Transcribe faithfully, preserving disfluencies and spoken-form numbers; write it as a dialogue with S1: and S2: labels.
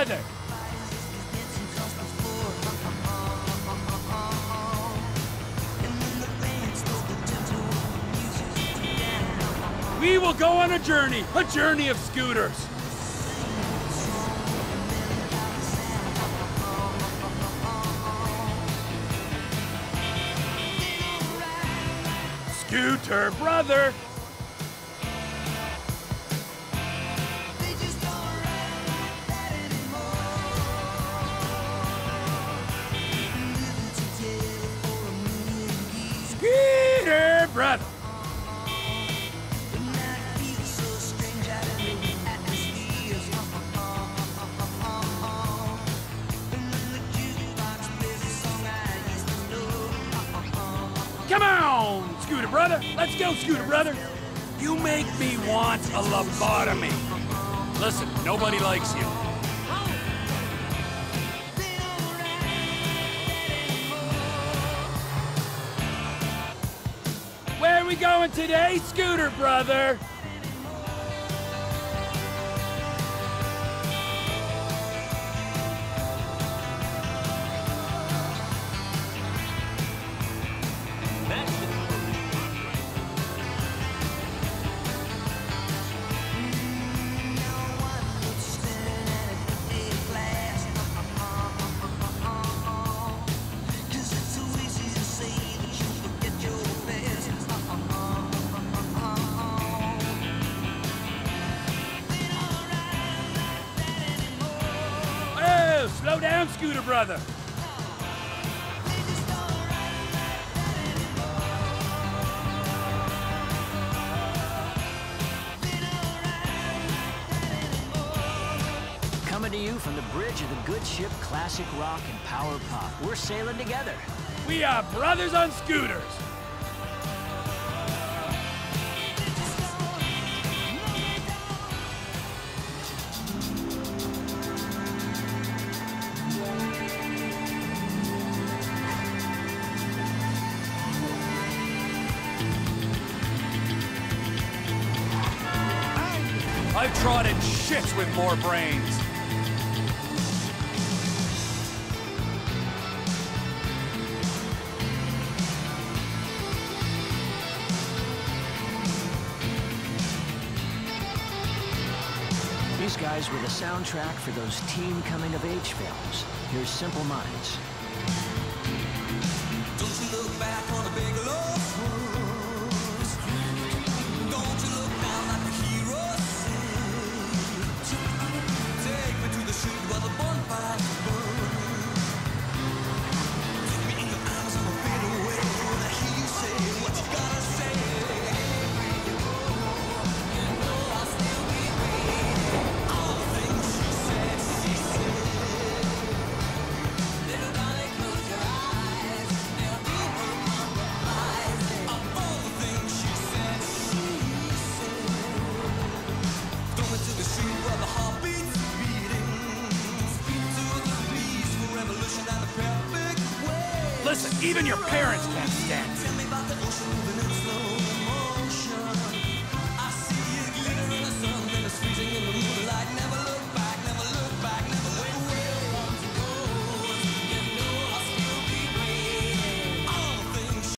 S1: brother! We will go on a journey, a journey of scooters. Scooter brother! Scooter brother! Come on, Scooter brother! Let's go, Scooter brother! You make me want a lobotomy. Listen, nobody likes you. Where are we going today, Scooter brother? Slow down, Scooter brother.
S2: Coming to you from the bridge of the good ship Classic Rock and Power Pop. We're sailing together.
S1: We are brothers on scooters. I've trotted shits with more brains.
S2: These guys were the soundtrack for those teen coming-of-age films. Here's Simple Minds.
S3: Don't you look back on the big lost roads. Don't you look down like the heroes say. Take me to the street where the bonfires burn. Take me in your arms on a bitter way. When I hear you say what you gotta say.
S1: Listen, even your parents can't stand it.
S3: Tell me about the ocean moving in slow